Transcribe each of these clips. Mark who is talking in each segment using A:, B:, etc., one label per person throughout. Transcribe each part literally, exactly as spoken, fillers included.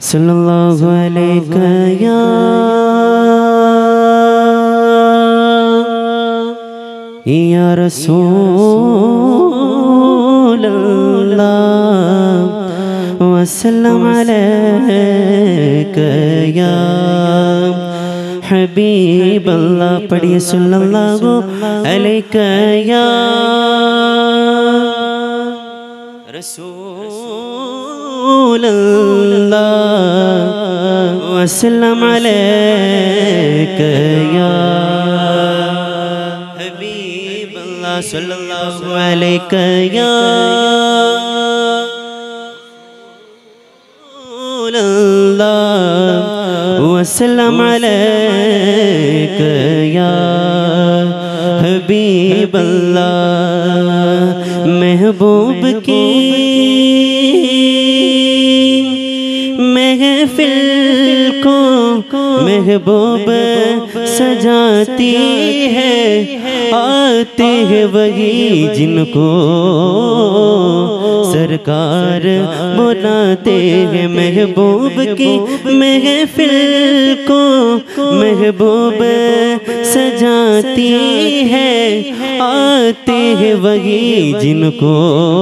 A: सल्लल्लाहु अलैहि या या रसूल अल्लाह वसल्लम अलैका या हबीब अल्लाह। पढ़िए सल्लल्लाहु अलैका या रसूल अल्लाह वसल्लम अलैका या हबीब अल्लाह सल्लल्लाहु अलैका या रसूल अल्लाह वसल्लम अलैका या हबीब अल्लाह। महबूब की महफिल को महबूब सजाती है, आते हैं वही जिनको सरकार बुलाते हैं। महबूब की महफिल को महबूब सजाती है, आते हैं वही जिनको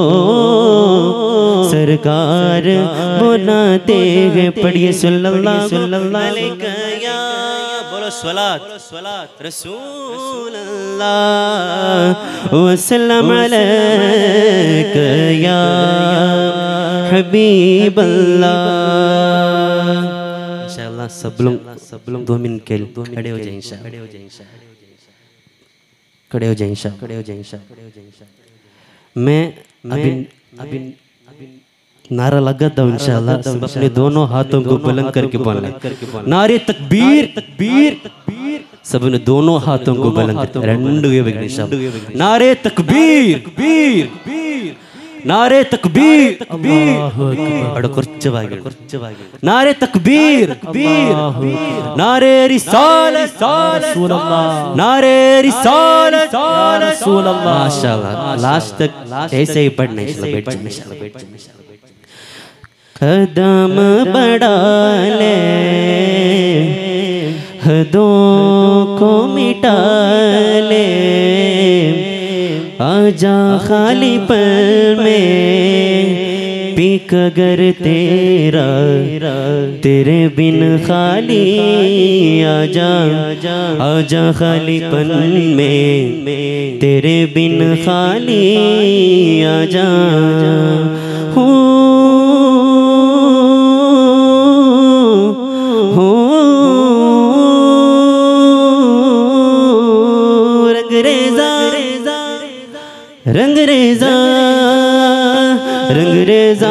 A: सरकार बुलाते हैं। पढ़िए सल्लल्लाहु अलैहि या बोलो स्वलात रसूल अल्लाह वसल्लम अलैका या हबीब अल्लाह। इंशाअल्लाह सब लोग सब लोग दो मिनट के लिए खड़े हो जाएं इंशाअल्लाह, खड़े हो जाएं इंशाअल्लाह, खड़े हो जाएं इंशाअल्लाह। मैं अभी अभी नारा लगाता हूँ इंशाअल्लाह, सब अपने दोनों हाथों को बुलंद करके बोलना। नारे तकबीर तकबीर सब ने दोनों हाथों को बुलंद करके रंडू ये बिगड़े सब। नारे तकबीर तकबीर नारे तकबीर तकबीर बड़ा कुछ बागे कुछ बागे। नारे तकबीर तकबीर नारे रिसालत रसूल अल्लाह नारे रिसालत रसूल अल्लाह। माशाअल्लाह लास्ट तक ऐसे ही पढ़ना इंशाअल्लाह, बैठ जाना इंशाअल्लाह, बैठ जाना इंशाअल्लाह। कदम बढ़ा ले हदों को मिटा ले, आजा खाली पल में पीक अगर तेरा तेरे बिन खाली आजा आजा खाली पल में तेरे बिन खाली आजा। रंग रेजा रंग रेजा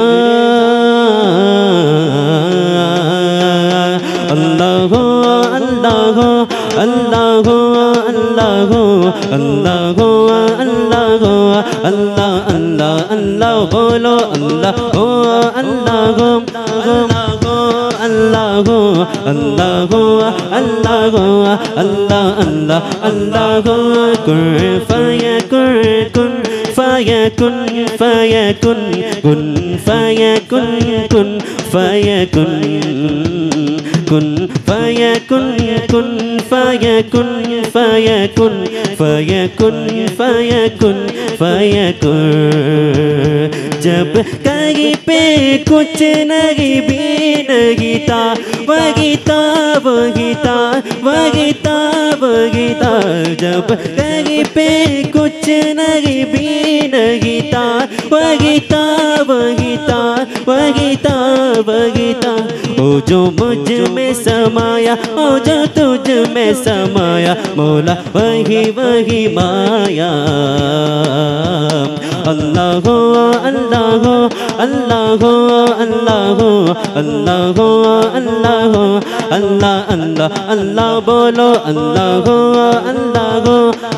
A: अल्लाह हो अल्लाह हो अल्लाह हो अल्लाह हो अल्लाह हो अल्लाह हो अल्लाह अल्लाह अल्लाह बोलो अल्लाह हो अल्लाह हो अल्लाह हो अल्लाह हो अल्लाह हो अल्लाह अल्लाह अल्लाह हो। कुन फयकुन कुन फयकुन फयकुन कुन फयकुन कुन फयकुन कुन फयकुन कुन फयकुन फयकुन फयकुन फयकुन फयकुन। जब कहीं पे कुछ नहीं भी नहीं था, वही था वही था वही था वही था। जब कहीं पे कुछ नहीं भी नहीं था, वही था वही था वही था वही था। ओ जो मुझ में समाया ओ जो तुझ में समाया, मौला वही वही माया। अल्लाह हो अल्लाह हो अल्लाह हो अल्लाह हो अल्लाह हो अल्लाह हो अल्लाह अल्लाह अल्लाह बोलो अल्लाह हो अल्लाह हो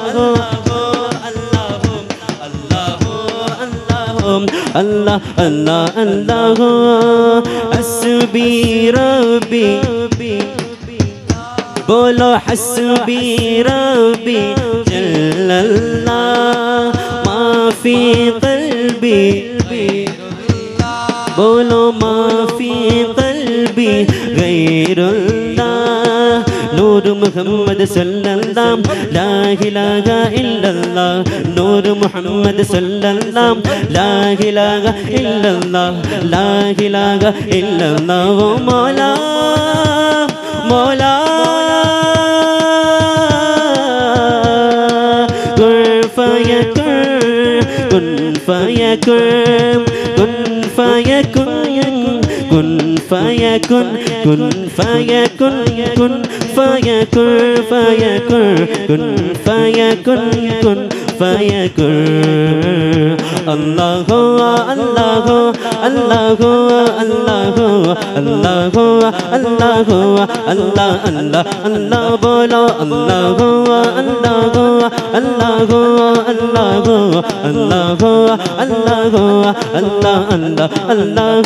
A: अल्लाह अल्लाह अल्लाह हो। हस्बी रब्बी बोलो हस्बी रब्बी जल्लल्लाह माफी कल्बी बोलो माफी कल्बी कल्बी गैरुल्लाह नूर मुहम्मद सल्लल्लाहु ला इलाहा इल्लल्लाह नूर मुहम्मद सल्लल्लाहु ला इलाहा इल्लल्लाह ला इलाहा इल्लल्लाह वो मौला मौला कुन फयकुन कुन फयकुन कुन फयकुन कुन फयकुन कुन फयकुन फयकुन कुन फयकुन कुन फयकुन अल्लाह अल्लाह अल्लाह अल्लाह अल्लाह अल्लाह अल्लाह अल्लाह अल्लाह बोलो अल्लाह अल्लाह अल्लाह अल्लाह अल्लाह अल्लाह अल्लाह अल्लाह अल्लाह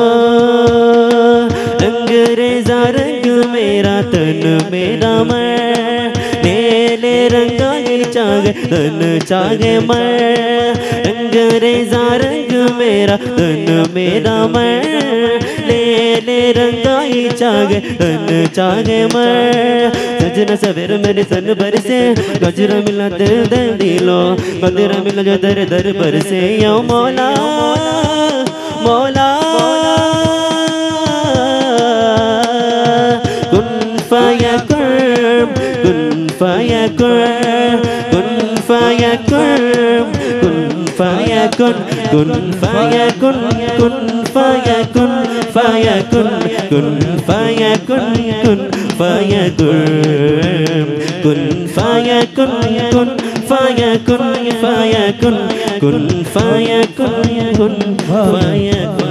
A: रंग रेजा रंग मेरा तन मेरा मैं नीले रंगा चागे तन चागे मैं रंग रेजा रंग मेरा तन मेरा मैं नीले रंगा चागे तन चागे मैं सजना सवेर मेरे सन बरसे गजरा मिला दिल दर दिलो गजरा मिला जो दर दर बरसे यो मौला मौला कुन फयकुन कुन फयकुन कुन फयकुन कुन फयकुन कुन फयकुन कुन फयकुन फयकुन कुन फयकुन कुन फयकुन कुन फयकुन कुन फयकुन फयकुन कुन फयकुन कुन फयकुन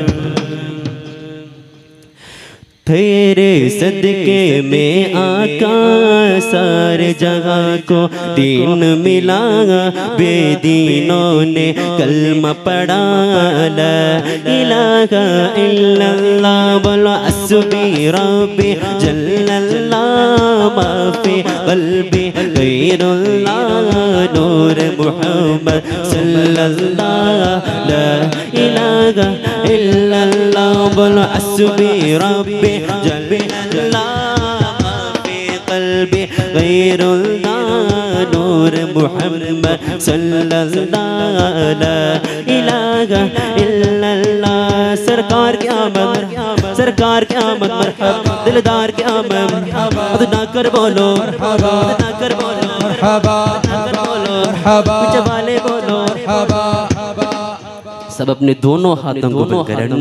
A: तेरे सदके में आका सारे जगह को दीन मिला बेदीनों ने कलमा पढ़ा ला इलाहा इल्लल्लाह बोलो अस्बी रब्बी जल्लल्लाह माफी कल्बी गैरुल्लाह नूर मुहम्मद सल्लल्लाह ला इलाहा इल्लल्लाह बोलो अस्बी रब्बी जल्लल्लाह माफी कल्बी गैरुल्लाह नूर मुहम्मद सल्लल्लाह ला इलाहा इल्लल्लाह सरकार की आमद सरकार की आमद मरहबा दिलदार की आमद अदना कर बोलो अदना कर बोलो मरहबा बोलो मरहबा वाले बोलो मरहबा सब अपने दोनों हाथों को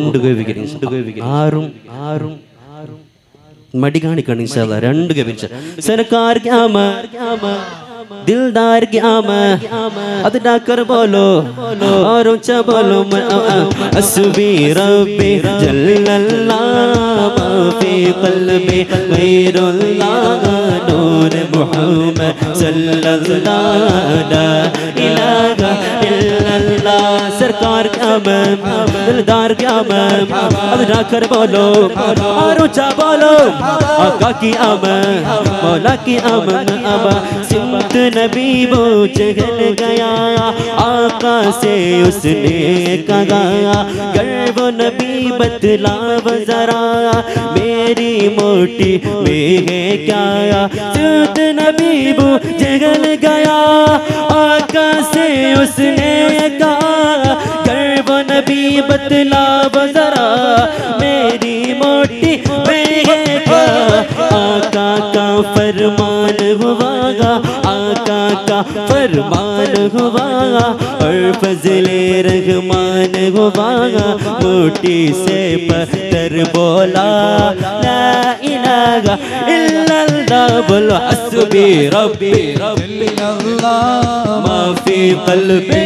A: आरुम आरुम मडी कहानी करनी इंशाल्लाह रंड के पीछे सरकार की आमद दिलदार की आमद अदना कर बोलो और ऊंचा बोलो अस्बी रब्बी जल्लल्लाह माफी कल्बी गैरुल्लाह नूर मुहम्मद सल्लल्लाह ला इलाहा इल्लल्लाह सरकार की आमद दिलदार की आमद अदना कर बोलो और ऊंचा बोलो आका की आमद मौला की आमद अबा सिमत नबी वो जगल गया आका से उसने कहा गर वो नबी बतला जरा मेरी मोटी में है क्या सिमत नबी वो जगल गया आका से उसने कहा गर वो नबी बतला जरा मेरी मोटी में है क्या आका का फरमान हुआ आका का फरमान हुआ और फजले रहमान हुआ मोटी से पत्थर बोला ला इलाहा इल्लल्लाह बोलो हस्बी रब्बी रब्बिल्लाह माफी कल्बी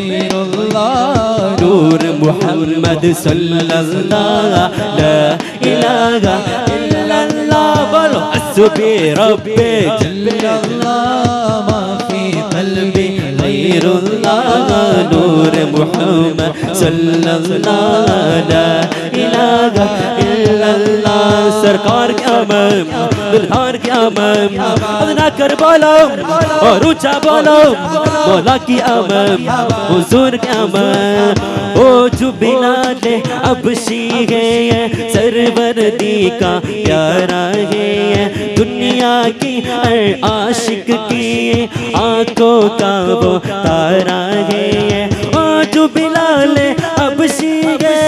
A: नूर मुहम्मद सल्लल्लाह ला इलाहा इल्लल्लाह बोलो हस्बी रब्बी जल्लल्लाह माफी कल्बी गैरुल्लाह नूर मुहम्मद सल्लल्लाह ला इलाहा इल्लल्लाह सरकार की आमद दिलदार की आमद अदना कर बोलो और ऊंचा बोलो मौला की आमद हुजूर की आमद ओ जो बिलाल अब शी है सर सरवरदी का प्यारा है, दुनिया की हर आशिक की आंखों का वो तारा है। ओ जो बिलाल हबशी है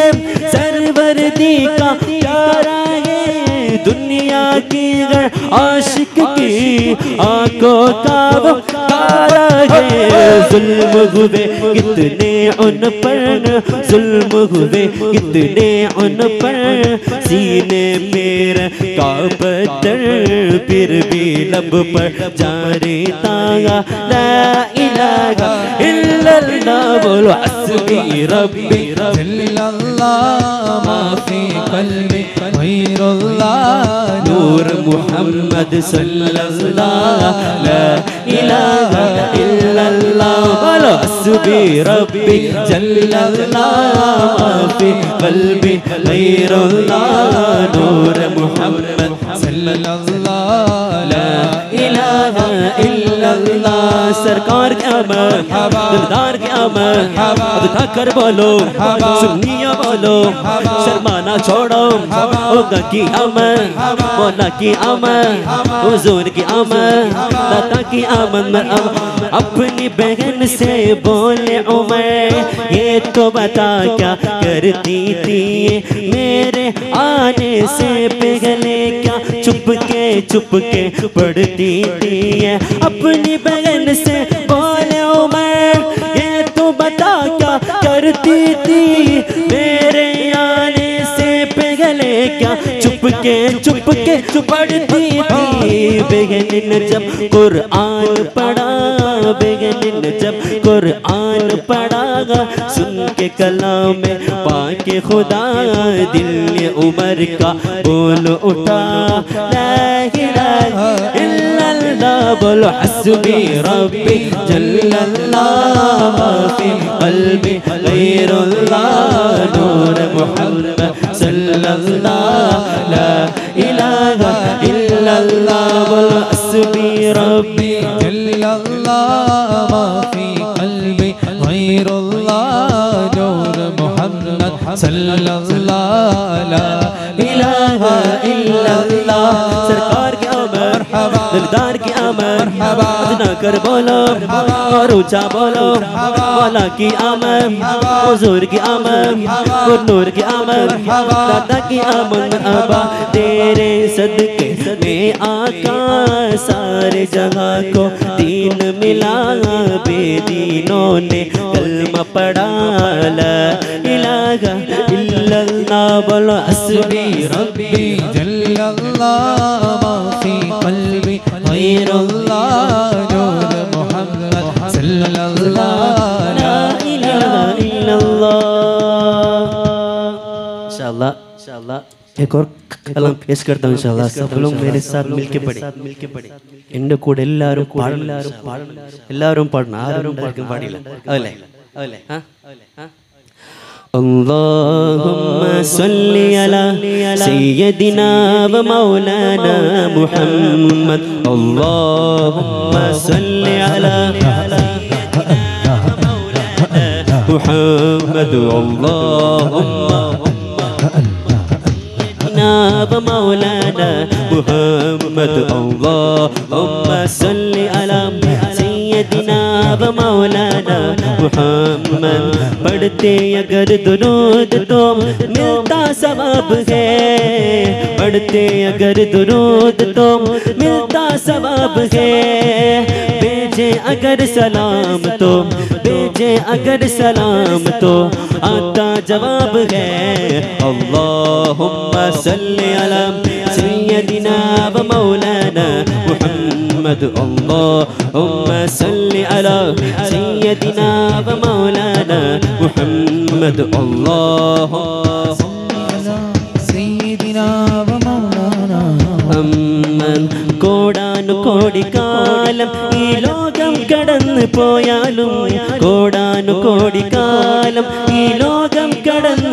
A: सरवरदी का प्यारा है, दुनिया की हर आशिक की आंखों का वो तारा है। जुल्म हुए कितने उन पर, जुल्म हुए कितने उन पर, सीने मेरे का पत्थर फिर भी लब पर जारे तागा। ला इलाहा इल्लल्लाह बोलो हस्बी रब्बी
B: जल्लल्लाह मा फी क़ल्बी गैरुल्लाह
A: नूर मुहम्मद सल्लल्लाह। ला इलाहा इल्लल्लाह बोलो हस्बी रब्बी जल्लल्लाह मा फी क़ल्बी गैरुल्लाह नूर मुहम्मद सल्लल्लाह। ला इलाहा इल्लल्लाह सरकार के अमर दिलदार के अमर अब ठाकर बोलो सुन्निया बोलो शर्माना छोड़ो होगा की अमर मौला की अमर हुजूर की अमर दाता की अमर। अपनी बहन से बोले उमर ये तो बता क्या करती थी मेरे आने से पहले क्या चुपके चुपके पढ़ती थी। अपनी बहन से बोले उमर ये तो बता क्या करती थी मेरे आने से पहले क्या चुपके चुपके पढ़ती थी। बहन ने जब कुरान पढ़ा बहन ने जब कुरान पढ़ा सुन के कलाम में पाके खुदा दिल ने उमर का बोल उठा। ला इलाहा इल्लल्लाह बोलो हस्बी रब्बी जल्लल्लाह मा फी क़ल्बी गैरुल्लाह नूर मुहम्मद सल्लल्लाह। ला इलाहा इल्लल्लाह बोलो हस्बी रब्बी
B: जल्लल्लाह मा फी क़ल्बी गैरुल्लाह नूर मुहम्मद सल्लल्लाह। ला
A: इलाहा इल्लल्लाह सरकार के अमर दिलदार के अमर अदना कर बोलो और ऊंचा बोलो मौला की अमर हुजूर की अमर और नूर की अमर दाता की अमर। अबा तेरे सदके में आका सारे जगह को दीन मिला बेदीनों ने कलमा पढ़ा। ला इलाहा इल्लल्लाह बोलो हस्बी
B: रब्बी जल्लल्लाह मा फी क़ल्बी गैरुल्लाह नूर मुहम्मद सल्लल्लाह।
A: ला इलाहा इल्लल्लाह। इंशाअल्लाह इंशाअल्लाह एक और कलाम पेश करता हूँ इंशाअल्लाह। सब लोग मेरे साथ मिलके पढ़े इन्हें कोड എല്ലാവരും പാടണം എല്ലാവരും പാടണം ആരും പാടില്ല അല്ലേ അല്ലേ ഹാ ഹാ। اللهم صل على سيدنا ومولانا محمد اللهم صل على سيدنا ومولانا محمد اللهم ومولانا محمد اللهم صل على सैयदना व मौलाना मुहम्मद। पढ़ते अगर दुरूद तो मिलता सवाब है, पढ़ते अगर दुरूद तो मिलता सवाब है। भेजे अगर सलाम तो भेजे अगर सलाम तो आता जवाब है। अल्लाहुम्मा सल्ली अला सैयदना व मौलाना मुहम्मद अल्लाहुम्मा सल्ली अला सैयदना व मौलाना मुहम्मद अल्लाहुम्मा
B: सैयदना व मौलाना
A: അമ്മൻ കോടാനു കോടിക്കാലം ഈ ലോകം കടന്നു പോയാലും കോടാനു കോടിക്കാലം ഈ ലോകം കടന്നു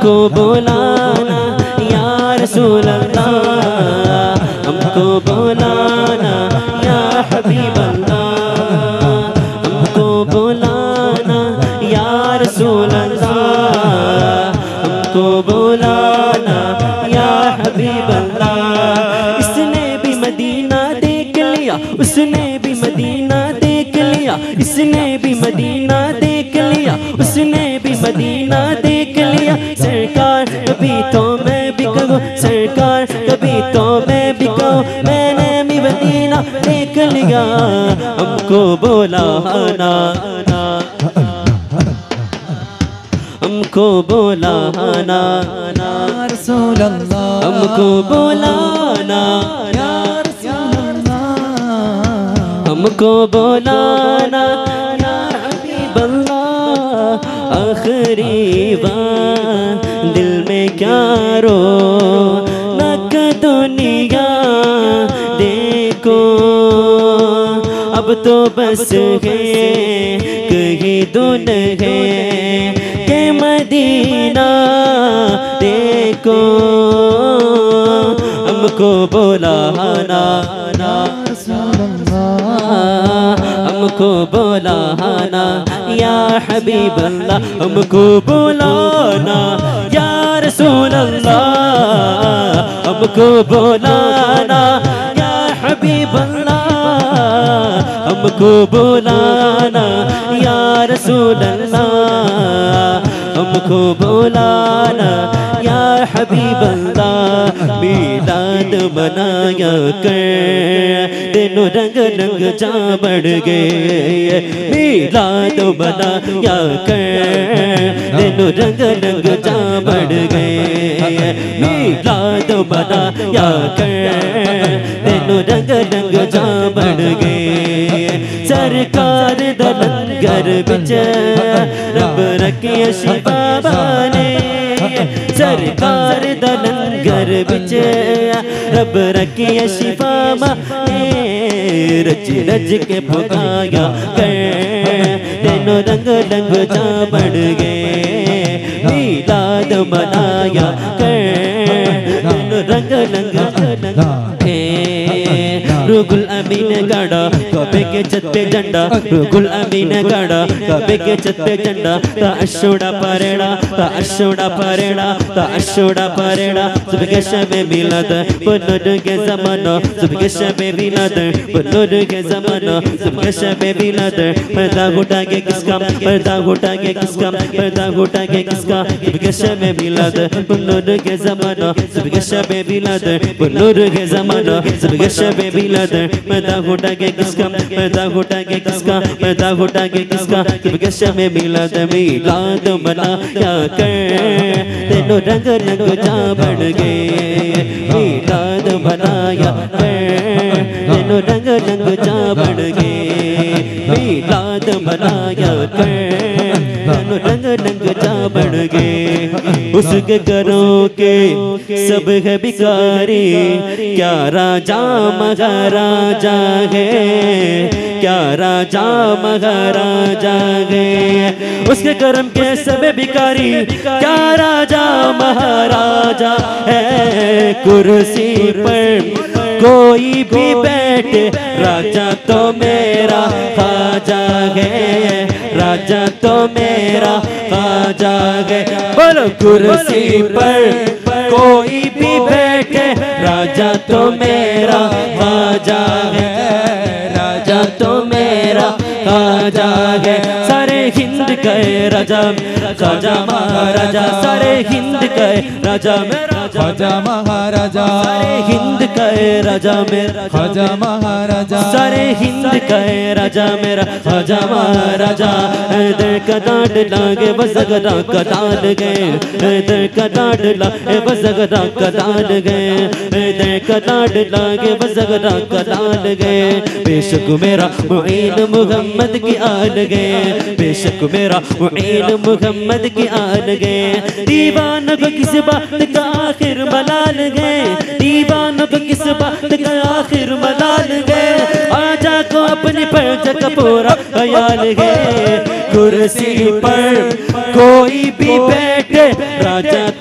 A: हमको बुलाना या रसूल अल्लाह, हमको बुलाना या हबीब अल्लाह, हमको बुलाना या रसूल अल्लाह, हमको बुलाना या हबीब अल्लाह। इसने भी मदीना देख लिया, उसने भी मदीना देख लिया, इसने भी मदीना देख लिया, उसने भी मदीना देख लिया। सरकार कभी तो मैं भी कहूँ, सरकार कभी तो मैं भी कहूँ, मैंने भी मदीना देख लिया। हमको बुलाना, हमको बुलाना
B: या रसूल अल्लाह,
A: हमको बुलाना
B: या रसूल अल्लाह,
A: हमको बुलाना या हबीब अल्लाह। आखिरी बार दिल में क्या रो नक दुनिया देखो, अब तो बस है कहीं दुन है के मदीना देखो। हमको बुलाना, हमको बुलाना या हबीब अल्लाह, हमको बुलाना या रसूल अल्लाह, हमको बुलाना या हबीब अल्लाह, हमको बुलाना या रसूल अल्लाह, हमको बुलाना या हबीब अल्लाह। मीलाद मनाया कर तेनों रंग रंग जा बढ़ गए, मीलाद मनाया कर तेनों रंग रंग जा बढ़ गए, मीलाद मनाया कर तेनों रंग रंग जा बढ़ गए। सरकार दा लंगर बिच रब रखे शिफा बाने, सरकार दा लंगर बिच रब रखे शिफा बाने। रज रज के पुकाया कर तेनों रंग रंग जा बढ़ गए, मीलाद मनाया कर तेनों रंग रंग रुगुल अमीन गाड़ा कबे के छत पे झंडा, रुगुल अमीन गाड़ा कबे के छत पे झंडा। ता अशोड़ा परेड़ा, ता अशोड़ा परेड़ा, ता अशोड़ा परेड़ा। सुबह के शबे मिलाद बुनुर के ज़माना, सुबह के शबे मिलाद बुनुर के ज़माना, सुबह के शबे मिलाद। पर्दा उठा के किसका, पर्दा उठा के किसका, पर्दा उठा के किसका। सुबह के शबे मिलाद बुनुर के ज़माना, सुबह के शबे मिलाद बुनुर के ज़माना, सुबह के शबे मिलाद। पर्दा उठा के किसका, पर्दा उठा के किसका, पर्दा उठा के किसका। सुबह के शबे मिलाद मिलाद मनाया कर तेनों रंग रंग जा बढ़ गए, मिलाद मनाया कर तेनों रंग रंग जा बढ़ गए, मिलाद मनाया कर तेनों रंग रंग जा बढ़ गए। उसके घरों के सब है भिखारी, क्या राजा महाराजा है, क्या राजा महाराजा है। उसके कर्म के सब भिखारी, क्या राजा महाराजा है। कुर्सी पर कोई भी बैठे, राजा तो मेरा खाजा है, राजा तो मेरा खाजा है। बोलो कुर्सी पर कोई भी बैठे, राजा तो मेरा खाजा है, राजा तो मेरा खाजा है। सारे हिंद के राजा खाजा महाराजा, सारे हिंद के राजा मेरा
B: खाजा महाराजा,
A: सारे हिंद के राजा मेरा
B: खाजा महाराजा,
A: सारे हिंद के राजा मेरा खाजा महाराजा। दर का डांट लागे बसगरा का डाल गए, दर का डांट लागे बसगरा का डाल गए, दर का डांट लागे बसगरा का डाल गए। बेशक मेरा मुईन मुहम्मद की आल गए, बेशक मेरा मुईन मुहम्मद की आल गए। दीवानों को किस बात का आखिर मलाल गए, दीवानों को किस बात का आखिर मलाल गए। आजा को अपनी पर्ज का पूरा ख्याल है। कुर्सी पर कोई भी बैठे, राजा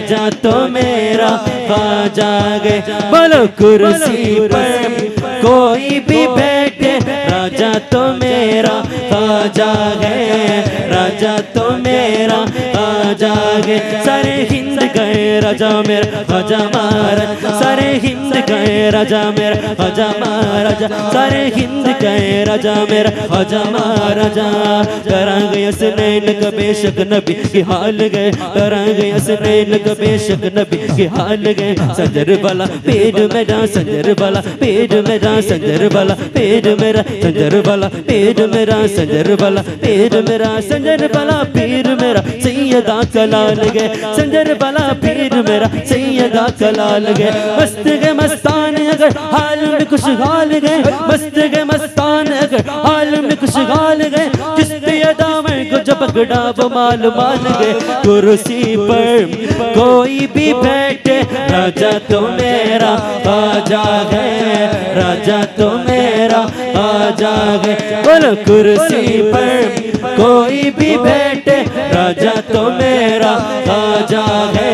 A: राजा तो मेरा ख्वाजा है। बोलो कुर्सी पर कोई भी बैठे राजा तो मेरा ख्वाजा है, राजा तो मेरा ख्वाजा है। सारे हिंद गए राजा मेरा ख्वाजा महाराज, सारे हिंद गए राजा मेरा ख्वाजा महाराजा, सारे हिंद गए राजा मेरा ख्वाजा महाराजा। करांगे हसनैन का बेशक नबी के हाल गए, करांगे हसनैन का बेशक नबी के हाल गए। संजर वाला पेड़ मेरा, संजर वाला पेड़ मेरा, संजर वाला पेड़ मेरा, संजर वाला पेड़ मेरा, संजर वाला पेड़ मेरा, संजर वाला पीर मेरा सैयदा कलाल गए, संजर वाला पीर मेरा सैयदा कलाल गए। मस्त गए मस्तान अगर हाल में खुशहाल गए, मस्त गए मस्तान अगर हाल में खुशहाल गए। जिसने अदा में को जब पकड़ा वो माल मान गए। कुर्सी पर कोई भी बैठे राजा तो मेरा ख्वाजा है, राजा तो मेरा ख्वाजा है। बोलो कुर्सी पर कोई भी बैठे राजा तो मेरा ख्वाजा है,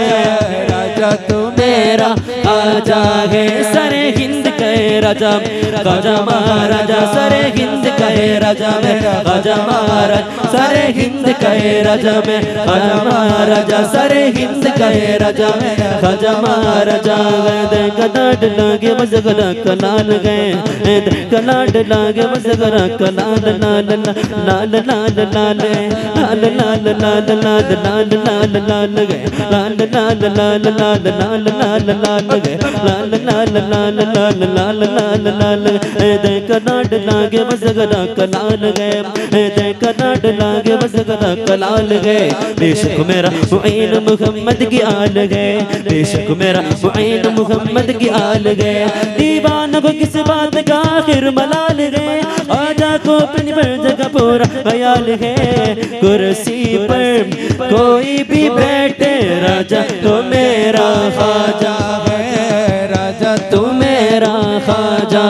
A: राजा तो मेरा ख्वाजा है। सारे हिंद कहे राजा मेरा ख्वाजा महाराजा, सारे हिंद कहे राजा मेरा ख्वाजा महाराज, सारे हिंद कहे राजा मेरा ख्वाजा महाराजा, सारे हिंद कहे राजा मेरा ख्वाजा महाराजा। कनाड लागे मजगरा कलाल गए, कनाड लागे मजगरा कलाल लाल लाल लाल लाल लाल लाल लाल लाल लाल लाल लाल गए, लाल लाल लाल लाल लाल लाल लाल गए, लाल लाल लाल लाल लाल लाल लाल दे कनाड लागे मजगरा कलाल गए, दे कनाड लागे मजगरा कलाल गए। बेशक मेरा मुईन मुहम्मद की आल गए, बेशक मेरा मुईन मुहम्मद की आल गए। दीवान को किस बात का आखिर मलाल गए, आजा को अपनी पर जगह पूरा ख्याल है। कुर्सी पर कोई भी बैठे राजा तो मेरा ख्वाजा है, राजा तो मेरा ख्वाजा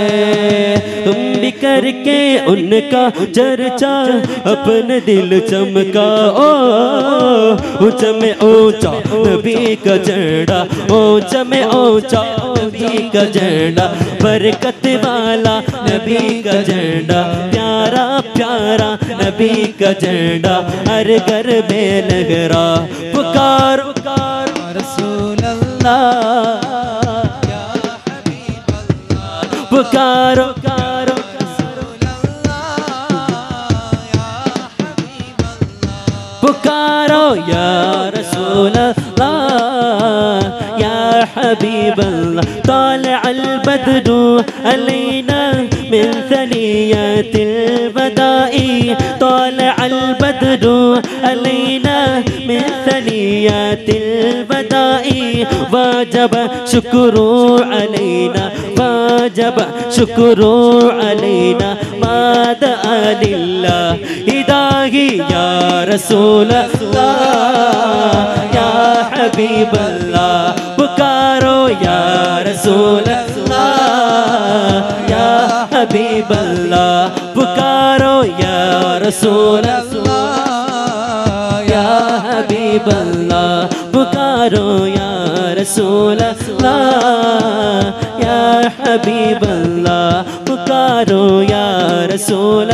A: है। तुम भी करके उनका चर्चा अपने दिल चमका, ओ ऊंचा में ऊंचा नबी का झंडा, ऊंचा में ऊंचा नबी का झंडा, बरकत वाला नबी का झंडा, प्यारा प्यारा नबी का झंडा, हर घर में लहरा। पुकार पुकार रसूल अल्लाह या हबीब अल्लाह, पुकारो पुकारो रसूल अल्लाह या हबीब अल्लाह, पुकारो या रसूल अल्लाह या हबीब अल्लाह। तालअ अल-बद्रु अलैना मिन सनियतिल वदाई, तालअ अल-बद्रु अलैना मिन सनियतिल वदाई, वाजब शुक्रू अलैना, वाजब शुक्रू अलैना, माद अलिल्लाह इदाही या रसूल अल्लाह या हबीब अल्लाह। पुकारो या रसूल अल्लाह या हबीब अल्लाह, पुकारो या रसूल अल्लाह या हबीब अल्लाह, पुकारो या रसूल अल्लाह या हबीब अल्लाह, पुकारो या रसूल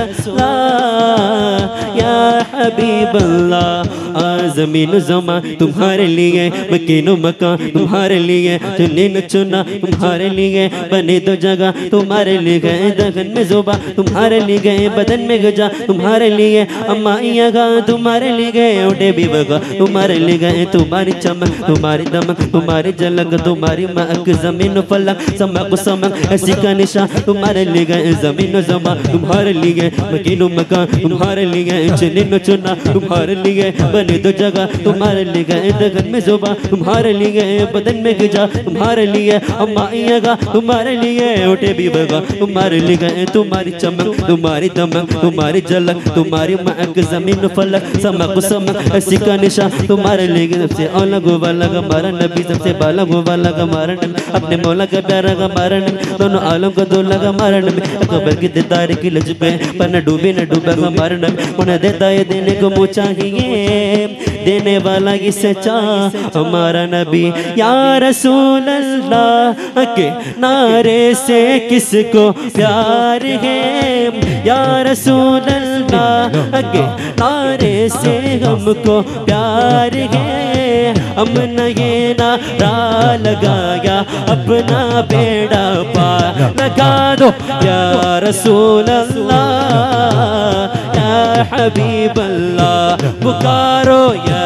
A: अल्लाह या हबीब अल्लाह। ज़मीन ज़मा तुम्हारे लिए, मकीनो मकान तुम्हारे लिए, चुने न चुना तुम्हारे लिए, बने दो जगह तुम्हारे लिए गए, दगन में ज़ुबा तुम्हारे लिए गए, बदन में गजा तुम्हारे लिए, अम्माइया गा तुम्हारे लिए गए, उठे भी बगा तुम्हारे लिए गए। तुम्हारी चमक तुम्हारी दमक तुम्हारी झलक तुम्हारी महक, ज़मीन फलक समक समक ऐसी का निशा तुम्हारे लिए गए, ज़मीन ज़मा तुम्हारे लिए, मकीनो मकान तुम्हारे लिए, चुने न चुना तुम्हारे लिए, बने दो जगह तुम्हारे लिए गए, दगन में ज़ुबा तुम्हारे लिए गए, बदन में गिजा तुम्हारे लिए, अम्माइया गा तुम्हारे लिए, उठे भी बगा तुम्हारे लिए गए। तुम्हारी चमक तुम्हारी दमक तुम्हारी झलक तुम्हारी महक, ज़मीन फलक समक समक ऐसी का निशा तुम्हारे लिए। सबसे अलग वाला हमारा नबी, सबसे बाला वाला हमारा नबी, अपने मौला का प्यारा हमारा नबी, दोनों आलम का दूल्हा हमारा नबी। अकबर की दीदार की लज पे पर न डूबे न डूबा हमारा नबी, उन्हें देता है देने को मुँह चाहिए, देने वाला ही सच्चा हमारा नबी। या रसूल अल्लाह के नारे से किसको प्यार है, या रसूल अल्लाह के नारे से हमको प्यार है। हमने ये नारा लगाया अपना बेड़ा पार लगा दो। या रसूल अल्लाह या हबीब अल्लाह पुकारो या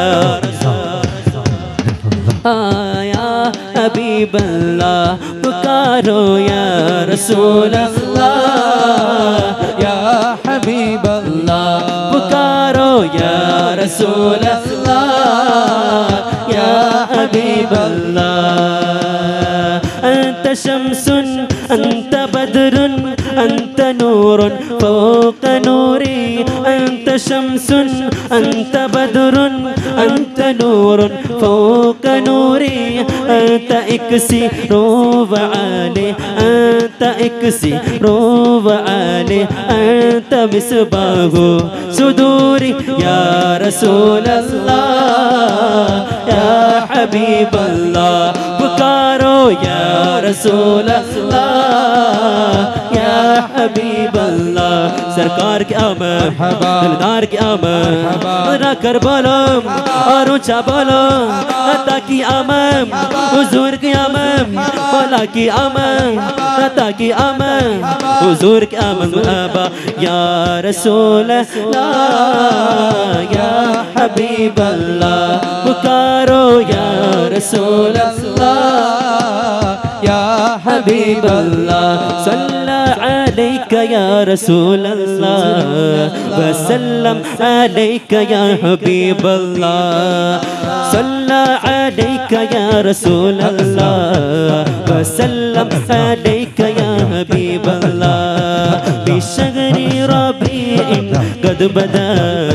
A: या हबीब अल्लाह पुकारो या रसूल अल्लाह
B: या हबीब अल्लाह
A: पुकारो या रसूल अल्लाह या हबीब अल्लाह। अंत शम्सुन अंत बदरुन अंत नूरुन फौक नूरी। अंत शम्सुन अंत बदरुन अंत नूरुन फौक नूरी। अंत इक्सी रोव आले अंत इक्सी रोव आले अंत मिसबाहु सुदूरी। या रसूल अल्लाह या हबीब अल्लाह पुकारो या रसूल अल्लाह या हबीब अल्लाह। सरकार की आमद दिलदार की आमद ना कर बोलो और ऊंचा बोलो ताकि आमद हुजूर की आमद मौला की आमद ताकि आमद हुजूर की आमद मुहाबा। या रसूल अल्लाह या हबीब अल्लाह पुकारो या रसूल अल्लाह
B: या
A: हबीब अल्लाह। सल्ला अलैका या रसूल अल्लाह वसल्लम अलैका या हबीब अल्लाह। सल्ला अलैका या रसूल अल्लाह वसल्लम अलैका या हबीब अल्लाह। बिशगरी रबीइन कद बदा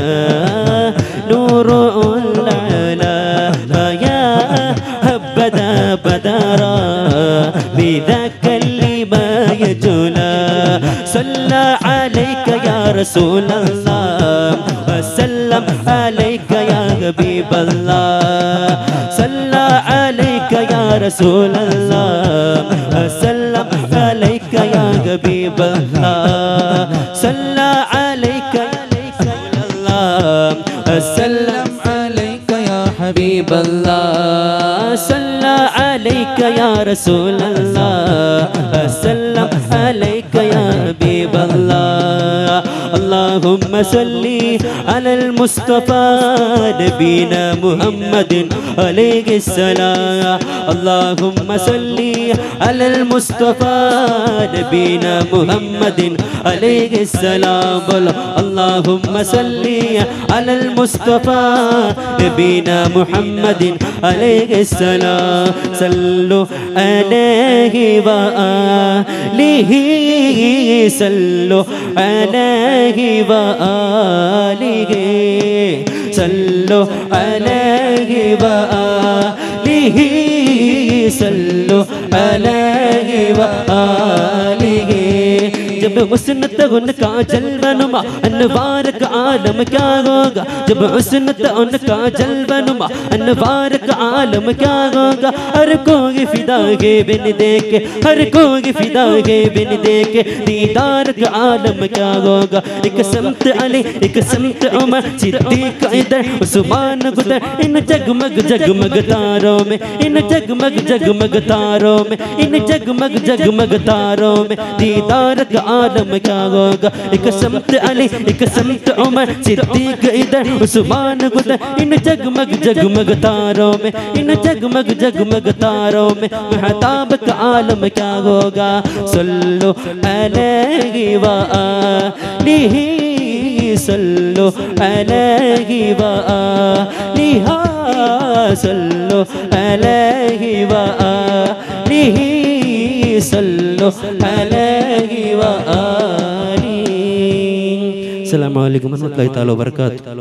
A: नूरुल अला या हबदा बदरा बिदाक लिमा यजुला। सल्ला अलैका या रसूल अल्लाह वसल्लम अलैका या हबीब अल्लाह। सल्ला अलैका या रसूल अल्लाह वसल्लम अलैका या हबीब अल्लाह। सल्ला अलैका या रसूल अल्लाह वसल्लम अलैका या हबीब अल्लाह। सल्ला अलैका या रसूल अल्लाह वसल्लम अलैका या हबीब अल्लाह। अल्लाहुम्मा सल्ली अलल मुस्तफा नबीना मुहम्मदिन अलैहिस्सलाम। अल्लाहुम्मा सल्ली अलल मुस्तफा नबीना मुहम्मदिन अलैहिस्सलाम। बोलो अल्लाहुम्मा सल्ली अलल मुस्तफा नबीना मुहम्मदिन अलैहिस्सलाम। सल्लु अलैहि व आलिहि सल्लु अलैहि व आलिहि सल्लु अलैहि व आलिहि सल्लु अलैहि व आलिहि। जब हुस्न उनका जलवनुमा अनवार का आलम क्या होगा। जब हुस्न उनका जलवनुमा अनवार का आलम क्या होगा। हर कोई फिदा के बिन देखे हर कोई फिदा के बिन देखे दीदार का आलम क्या होगा। एक समत अली एक समत उमर सिद्दीक इधर उस्मान गुदर इन जगमग जगमग तारों में इन जगमग जगमग तारों में इन जगमग जगमग तारों में दीदार का आलम क्या होगा। एक समत अली एक समत उमर सिद्दीक इधर उस्मान गुदर इन जगमग जगमग तारों में इन जगमग जगमग तारों में महताब का आलम क्या होगा। सल्लु अलैहि व आलिहि सल्लु अलैहि व आलिहा सल्लु अलैहि व आलिहि सल्लु अलैहि व आलिहि। अस्सलामु अलैकुम व रहमतुल्लाहि तआला व बरकातहू।